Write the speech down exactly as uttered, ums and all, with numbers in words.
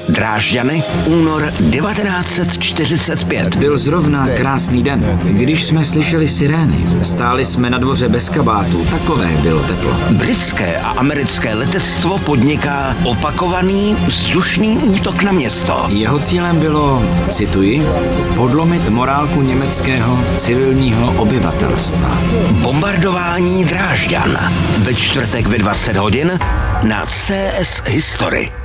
Drážďany, únor devatenáct set čtyřicet pět. Byl zrovna krásný den, když jsme slyšeli sirény. Stáli jsme na dvoře bez kabátů, takové bylo teplo. Britské a americké letectvo podniká opakovaný vzdušný útok na město. Jeho cílem bylo, cituji, podlomit morálku německého civilního obyvatelstva. Bombardování Drážďan ve čtvrtek ve dvacet hodin na C S History.